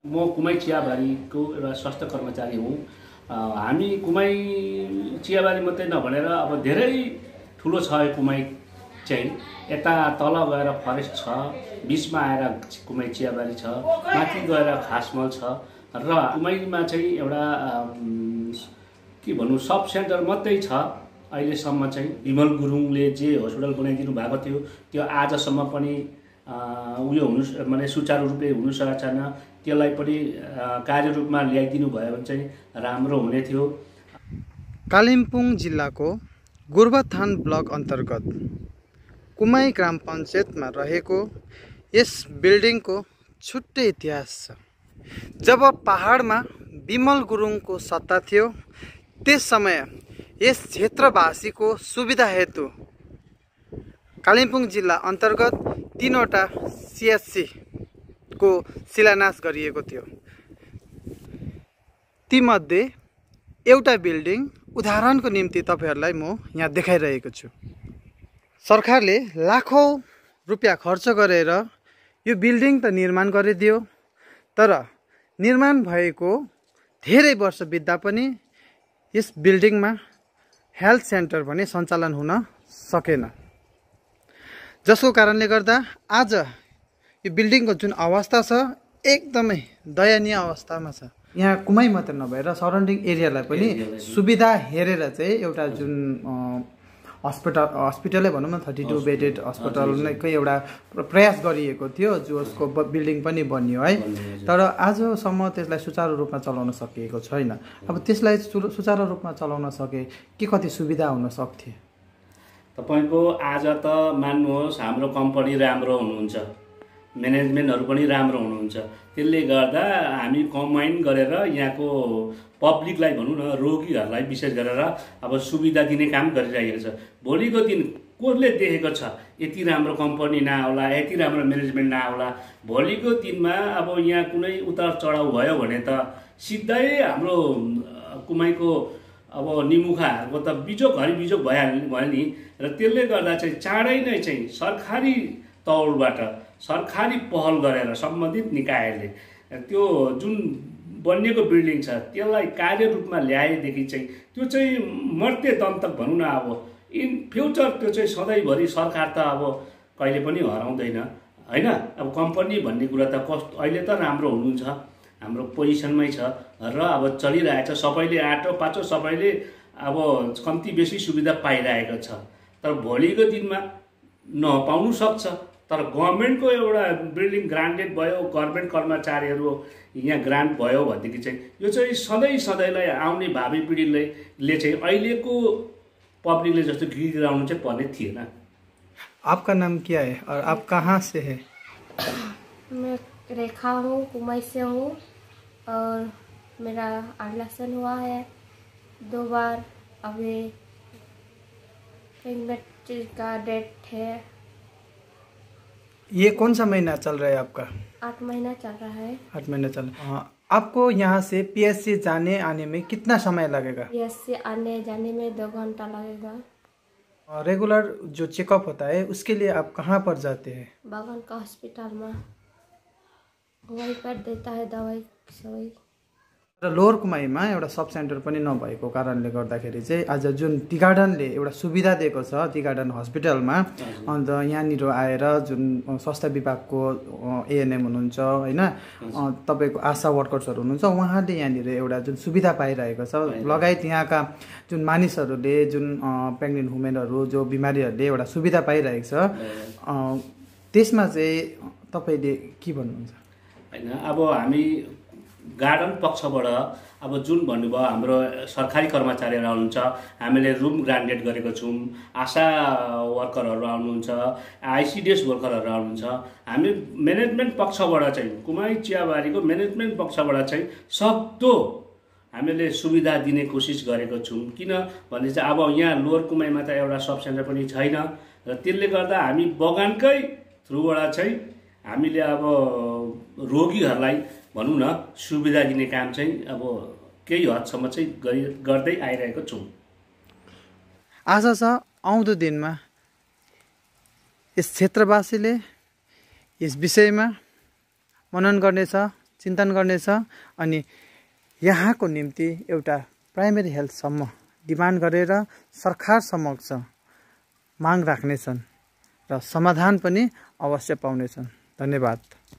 म कुमाई चियाबारीको एउटा स्वास्थ्य कर्मचारी हुँ। हामी कुमाई चियाबारी मात्रै नभनेर अब धेरै ठुलो छ यो कुमाई चाहिँ। यता तल गएर फरेस्ट छ, बिचमा आएर कुमाई चियाबारी छ, माथि गएर खासमल छ र कुमाईमा चाहिँ एउटा के भन्नु सब सेन्टर मात्रै छ अहिलेसम्म चाहिँ। विमल गुरुङले जे हस्पिटल बनाइदिनु भएको थियो त्यो आजसम्म पनि उयो हुनु माने सुचारू रूपले हुन सकेको छैन। त्यसलाई पनि कार्यरूपमा ल्याइदिनु भयो भने चाहिँ राम्रो हुने थियो। कालिम्पोङ जिल्लाको गोरुबथान ब्लक अन्तर्गत कुमाई ग्राम पञ्चायतमा रहेको यस बिल्डिङको छुट्टै इतिहास छ। जब पहाडमा विमल गुरुङको सत्ता थियो त्यस समय यस क्षेत्रवासीको सुविधा हेतु कालिम्पोङ जिल्ला अन्तर्गत 3वटा CHC को शिलान्यास गरिएको थियो। तीमध्ये एउटा बिल्डिङ उदाहरणको निम्ति तपाईहरुलाई म यहाँ देखाइरहेको छु। सरकारले लाखौं रुपैयाँ खर्च गरेर यो बिल्डिङ त निर्माण गरिदियो, तर निर्माण भएको धेरै वर्ष बित्दा पनि यस बिल्डिङमा हेल्थ सेन्टर भने सञ्चालन हुन सकेन, जसको कारणले गर्दा आज यो बिल्डिङको जुन अवस्था छ एकदमै दयनीय अवस्थामा छ। यहाँ कुमाई मात्र नभएर सराउन्डिङ एरियालाई पनि सुविधा हेरेर चाहिँ एउटा जुन हस्पिटलै भनौँ न 32 बेडेड हस्पिटलकै एउटा प्रयास गरिएको थियो, जसको बिल्डिङ पनि बनियो है। तर आजसम्म त्यसलाई सुचारू रूपमा चलाउन सकिएको छैन। अब त्यसलाई सुचारू रूपमा चलाउन सके के कति सुविधा हुन सक्थे? तपाईको आज त मान्नुहोस् हाम्रो कम्पनी राम्रो हुनुहुन्छ, म्यानेजमेन्टहरु पनि राम्रो हुनुहुन्छ, त्यसले गर्दा हामी कम्बाइन गरेर यहाँको पब्लिकलाई भनौँ न रोगीहरूलाई विशेष गरेर अब सुविधा दिने काम गरिरहेको छ। भोलिको दिन कसले देखेको छ यति राम्रो कम्पनी नआउला, यति राम्रो म्यानेजमेन्ट नआउला, भोलिको दिनमा अब यहाँ कुनै उतार चढाउ भयो भने त सिधै हाम्रो कुमाईको अब निमुखाहरूको त बिजोक हरि बिजोक भयो नि। र त्यसले गर्दा चाहिँ चाँडै नै चाहिँ सरकारी तौलबाट सरकारी पहल गरेर सम्बन्धित निकायले त्यो जुन बनिएको बिल्डिङ छ त्यसलाई कार्य रूपमा ल्याएदेखि चाहिँ त्यो चाहिँ मर्ते दन्तक भनौँ न। अब इन फ्युचर त्यो चाहिँ सधैँभरि सरकार त अब कहिले पनि हराउँदैन हैन। अब कम्पनी भन्ने कुरा त अहिले त राम्रो हुनुहुन्छ, हाम्रो पोजिसनमै छ र अब चलिरहेछ, सबैले आटो पाचो सबैले अब कम्ती बेसी सुविधा पाइरहेको छ। तर भोलिको दिनमा नपाउनु सक्छ, तर गभर्नमेन्टको एउटा बिल्डिङ ग्रान्टेड भयो, गभर्नमेन्ट कर्मचारीहरू यहाँ ग्रान्ट भयो भनेदेखि चाहिँ यो चाहिँ सधैँलाई आउने भावी पिँढीले चाहिँ अहिलेको पब्लिकले जस्तो गिराउनु चाहिँ पर्ने थिएन। आपका नाम क्या है और आप कहाँ से है? मैं रेखा हूँ, कुमाई से हूँ और मेरा एडमिशन हुआ है 2 बार। अभी प्रेगनेंसी का डेट है। ये कौन सा महीना चल रहा है आपका? 8 महीना चल रहा है। 8 महीना चल रहा है। आपको यहाँ से PSC जाने आने में कितना समय लगेगा? PSC आने जाने में 2 घंटा लगेगा। रेगुलर जो चेकअप होता है उसके लिए आप कहाँ पर जाते हैं? बगल का हॉस्पिटल में, वहीं पर देता है दवाई सबै। र लोवर कुमाईमा एउटा सब सेन्टर पनि नभएको कारणले गर्दाखेरि चाहिँ आज जुन टी गार्डनले एउटा सुविधा दिएको छ, टी गार्डन हस्पिटलमा, अन्त यहाँनिर आएर जुन स्वास्थ्य विभागको ANM हुनुहुन्छ हैन, तपाईको आशा वर्कर्सहरू हुनुहुन्छ, उहाँले यहाँनिर एउटा जुन सुविधा पाइरहेको छ, लगायत यहाँका जुन मानिसहरूले जुन प्रेग्नेन्ट वुमेनहरू जो बिमारीहरूले एउटा सुविधा पाइरहेको छ, त्यसमा चाहिँ तपाईले के भन्नुहुन्छ? हैन अब हामी गार्डन पक्षबाट अब जुन भन्नुभयो हाम्रो सरकारी कर्मचारीहरू आउनुहुन्छ, हामीले रुम ग्रान्टेड गरेको छौँ, आशा वर्करहरू आउनुहुन्छ, ICDS वर्करहरू आउनुहुन्छ। हामी म्यानेजमेन्ट पक्षबाट चाहिँ कुमाई चियाबारीको म्यानेजमेन्ट पक्षबाट चाहिँ सक्दो हामीले सुविधा दिने कोसिस गरेको छौँ। किन भने चाहिँ अब यहाँ लोवर कुमाईमा त एउटा सब सेन्टर पनि छैन र त्यसले गर्दा हामी बगानकै थ्रुबाट चाहिँ हामीले अब रोगीहरूलाई भनौँ न सुविधा दिने काम चाहिँ अब केही हदसम्म चाहिँ गर्दै आइरहेको छौँ। आशा छ आउँदो दिनमा यस क्षेत्रवासीले यस विषयमा मनन गर्नेछ, चिन्तन गर्नेछ अनि यहाँको निम्ति एउटा प्राइमेरी हेल्थसम्म डिमान्ड गरेर सरकार समक्ष माग राख्नेछन् र समाधान पनि अवश्य पाउनेछन्। धन्यवाद।